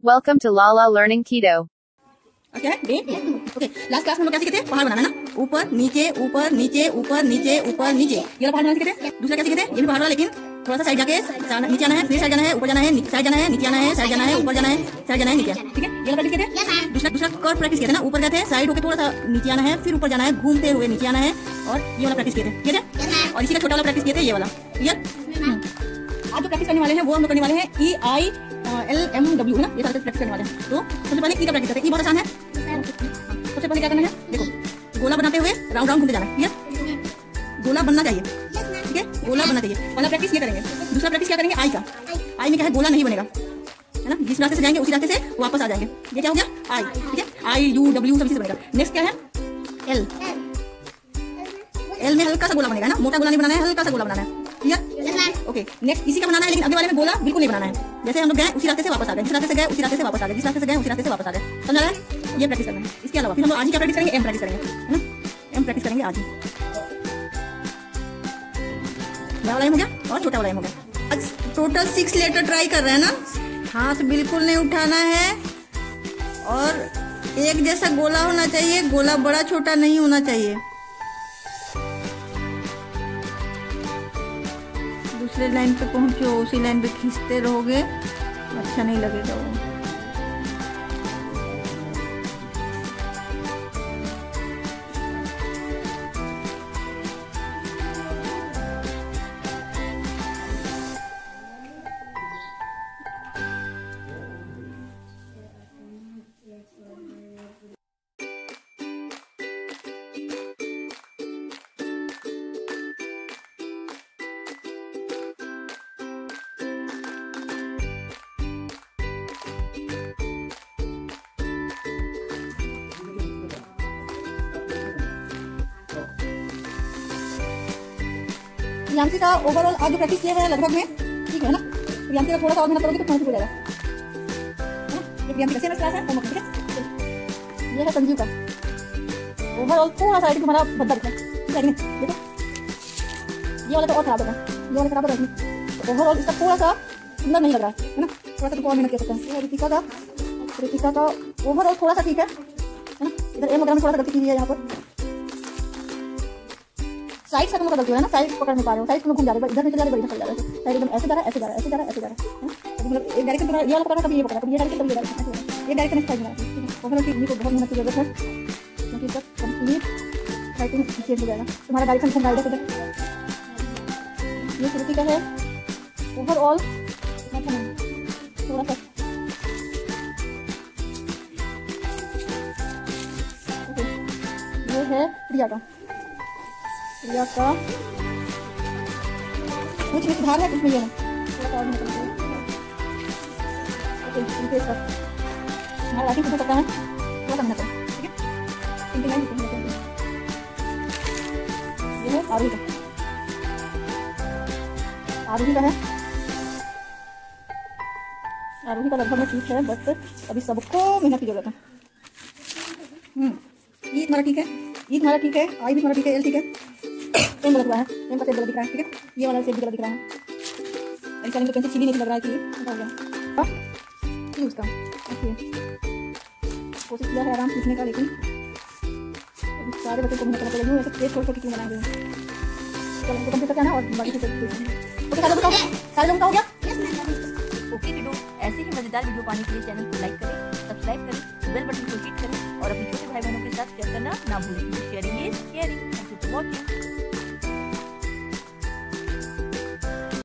Welcome to Lala Learning Keto. क्या है day? Okay, last class में हम लोग क्या सीखे थे? पहाड़ बनाना है ना, ऊपर नीचे ऊपर नीचे ऊपर नीचे ऊपर नीचे, ये वाला पहाड़ बनाना सीखे थे। दूसरा क्या सीखे थे? ये भी पहाड़ वाला, लेकिन थोड़ा सा साइड जाके नीचे आना है, फिर साइड जाना है, ऊपर जाना है, साइड जाना है, नीचे आना है, साइड जाना है, ऊपर जाना है, साइड जाना है, नीचे। ठीक है, ये वाला प्रैक्टिस किए थे। दूसरा कर्व प्रैक्टिस किए थे ना, ऊपर गए थे, साइड होकर थोड़ा सा नीचे आना है, फिर ऊपर जाना है, घूमते हुए नीचे आना है, और ये वाला प्रैक्टिस किए थे। और इसी का छोटा वाला प्रैक्टिस किए थे, ये वाला। क्लियर? आज जो प्रैक्टिस करने वाले हैं वो हम लोग करने वाले हैं EILMW है ना, ये सारे प्रैक्टिस करने वाले हैं। तो सबसे पहले ई का प्रैक्टिस करते हैं। ई बहुत आसान है। सबसे पहले क्या करना है, देखो गोला बनाते हुए राउंड राउंड घूमते जाना है। क्लियर? गोला बनना चाहिए, ठीक है, गोला बनना चाहिए। पहला प्रैक्टिस ये करेंगे। दूसरा प्रैक्टिस क्या करेंगे, आई का। आई में क्या है, गोला नहीं बनेगा, है ना, जिस रास्ते से जाएंगे उसी रास्ते से वापस आ जाएंगे। ये क्या हो गया, आई। ठीक है, IUW सभी से बनेगा। नेक्स्ट क्या है, एल। एल में हल्का सा गोला बनेगा ना, मोटा गोला नहीं बनाना है, हल्का सा गोला बनाना है। क्लियर? ओके, नेक्स्ट इसी का बनाना है, लेकिन अगले वाले में गोला बिल्कुल नहीं बनाना है। जैसे हम लोग गए उसी रास्ते से वापस आ गए, जिस रास्ते से गए उसी रास्ते से वापस आ गए, जिस रास्ते से गए उसी रास्ते से वापस आ गए। समझ रहा है? ये प्रैक्टिस करना है। इसके अलावा फिर हम लोग आज ही क्या प्रैक्टिस करेंगे, एम प्रैक्टिस करेंगे, है ना, एम प्रैक्टिस करेंगे आज ही। बड़ा वाला एम हो गया और छोटा वाला एम हो गया। आज टोटल 6 लेटर ट्राई कर रहे हैं ना। हाथ बिल्कुल नहीं उठाना है और एक जैसा गोला होना चाहिए, गोला बड़ा छोटा नहीं होना चाहिए। दूसरे लाइन पे पहुंचो, उसी लाइन पे खींचते रहोगे, अच्छा नहीं लगेगा वो। प्रियांशी का ओवरऑल आज जो प्रैक्टिस किया है लगभग में ठीक है ना। प्रियांशी का थोड़ा सा और मेहनत करोगे तो पहुंच हो जाएगा, है ना। ये प्रियांशी का सेम क्लास है, ठीक है। ये है संजीव का ओवरऑल थोड़ा सा तुम्हारा बदल है, ठीक है। देखो ये वाला तो और खराब है, ये वाला खराब है। ओवरऑल इसका थोड़ा सा सुंदर नहीं लग रहा है ना, थोड़ा सा और मेहनत कर सकते हैं। ऋतिका का ओवरऑल थोड़ा सा ठीक है ना। इधर एम वगैरह में थोड़ा सा गलती की है, यहाँ पर साइड से तुम लोग गलती है ना, साइड पकड़ नहीं पा रहे हो, साइड तुम घूम जा रहे हो, इधर नहीं चल जा रहे, इधर चल जा रहे हो, साइड एकदम ऐसे जा रहा है, ऐसे जा रहा है, ऐसे जा रहा है, ऐसे जा रहा है। मतलब एक डायरेक्शन तुम्हारा ये वाला पकड़ना, कभी ये पकड़ना, कभी ये डायरेक्शन, कभी ये डायरेक्शन, ये डायरेक्शन साइड में। ठीक है, ओवरऑल टीम को बहुत मेहनत की जरूरत है, क्योंकि इसका कंप्लीट राइटिंग चेंज हो जाएगा। तुम्हारा डायरेक्शन घूम रहा है इधर। ये श्रुति का है ओवरऑल थोड़ा सा। ये है प्रिया का कुछ में सुधार है, कुछ में ये है थोड़ा सा और निकल गया। ओके, इनके इसका हमारा राइटिंग कुछ करता है, थोड़ा सा मेहनत है, ठीक है। इनके लाइन निकल गया। ये है आरोही का, आरोही का है, आरोही का लगभग में ठीक है, बट अभी सबको मेहनत की जरूरत है। ई तुम्हारा ठीक है, ई तुम्हारा ठीक है, आई भी तुम्हारा ठीक है, एल ठीक है। एम गलत हुआ है, एम का सेप गलत दिख रहा है, ठीक है। ये वाला सेप भी गलत दिख रहा है, ऐसा नहीं तो पेंसिल सीधी नहीं लग रहा है कि ये हो गया। अब उसका कोशिश किया है आराम से लिखने का, लेकिन अभी सारे बच्चों को मेहनत करना पड़ेगी, ऐसे पेज छोड़ छोड़ क्यों बनाएंगे। चलो तो कंप्लीट करते हैं ना, और बाकी से ओके सारे लोग हो गया। ओके वीडियो ऐसे ही मजेदार वीडियो पाने के लिए चैनल को लाइक करें, सब्सक्राइब करें, बेल बटन को हिट करें और अपने छोटे भाई बहनों के साथ शेयर करना ना भूलें। Sharing is caring. Thank you for watching.